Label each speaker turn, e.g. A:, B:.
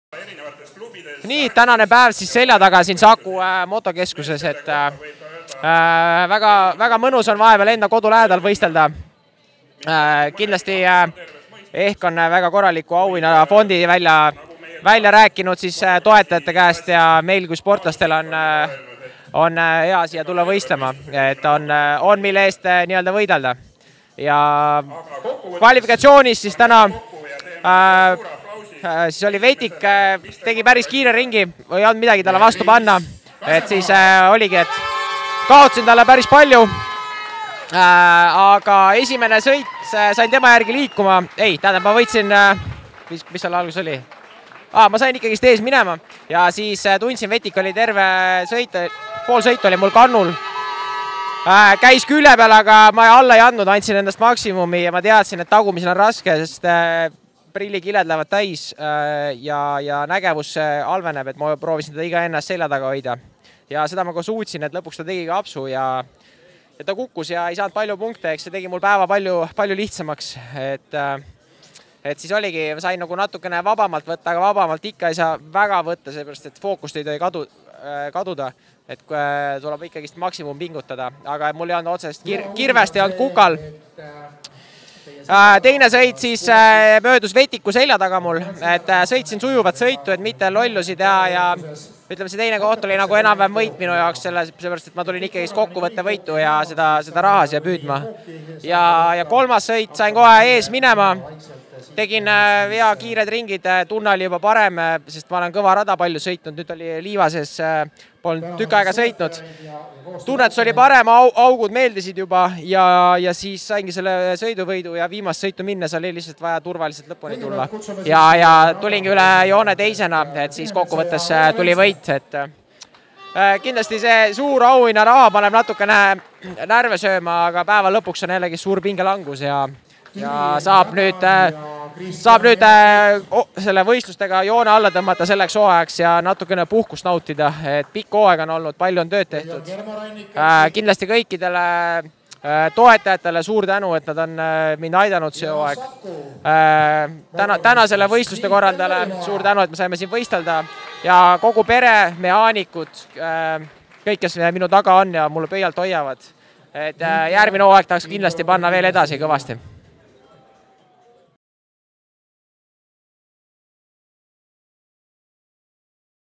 A: Nii, tänane päev siis selja taga siin Saku motokeskuses, et väga mõnus on vahepeal enda kodu lähedal võistelda. Kindlasti ehk on väga korraliku auhinnafondi välja rääkinud siis toetajate käest ja meil kui sportlastel on hea siia tulla võistlema, et on mille eest nii-öelda võidelda. Ja kvalifikatsioonis siis täna siis oli Vetik, tegi päris kiire ringi, ei olnud midagi talle vastu panna, et siis oligi, et kaotasin talle päris palju, aga esimene sõit sain tema järgi liikuma, tähendab, ma võitsin, mis seal algus oli? Ma sain ikkagist ees minema ja siis tundsin, Vetik oli terve sõit, pool sõit oli mul kannul, käis külje peal, aga ma alla ei andnud, andsin endast maksimumi ja ma teadsin, et tagumisel on raske, sest prillikiled lähevad täis ja nägevus halveneb, et ma proovisin teda iga ennast selja taga hoida. Ja seda ma ka suutsin, et lõpuks ta tegi ka apsu ja ta kukkus ja ei saanud palju punkte, eks see tegi mul päeva palju lihtsamaks. Et siis oligi, sain nagu natukene vabamalt võtta, aga vabamalt ikka ei saa väga võtta, seepärast, et fookust ei tohi kaduda. Et tuleb ikkagi maksimum pingutada, aga mul ei olnud otsest kirvest, ei olnud kukal. Teine sõit siis möödus Vetiku selja taga mul, et sõitsin sujuvat sõitu, et mitte lollusi teha ja ütleme, see teine koht oli nagu enam-vähem võit minu jaoks, sellepärast, et ma tulin ikkagi kokku võtta võitu ja seda raha siia püüdma. Ja kolmas sõit sain kohe ees minema, tegin hea kiired ringid, tunne oli juba parem, sest ma olen kõva rada palju sõitnud, nüüd oli Liivases, polnud tükk aega sõitnud. Tunnetus oli parem, augud meeldisid juba ja siis saingi selle sõiduvõidu ja viimast sõitu minnes oli lihtsalt vaja turvaliselt lõpuni tulla. Ja tulingi üle joone teisena, et siis kokkuvõttes tuli võit. Kindlasti see suur auhinna raha paneb natukene närve sööma, aga päeva lõpuks on jällegi suur pingelangus ja saab nüüd selle võistlustega joone alla tõmmata selleks hooajaks ja natukene puhkust nautida, et pikk hooaeg on olnud, palju on tööd tehtud. Kindlasti kõikidele toetajatele suur tänu, et nad on mind aidanud see hooaeg. Täna selle võistluste korraldajale suur tänu, et me saime siin võistelda ja kogu pere, mehaanikud, kõik, kes minu taga on ja mulle pöialt hoiavad. Et järgmine hooaeg tahaks kindlasti panna veel edasi kõvasti.